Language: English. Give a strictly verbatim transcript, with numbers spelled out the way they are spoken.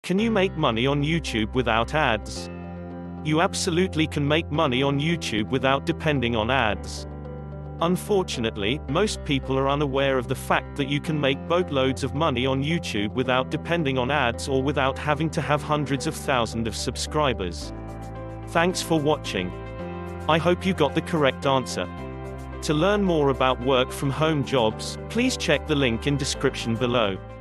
Can you make money on YouTube without ads? You absolutely can make money on YouTube without depending on ads. Unfortunately, most people are unaware of the fact that you can make boatloads of money on YouTube without depending on ads or without having to have hundreds of thousands of subscribers. Thanks for watching. I hope you got the correct answer. To learn more about work from home jobs, please check the link in description below.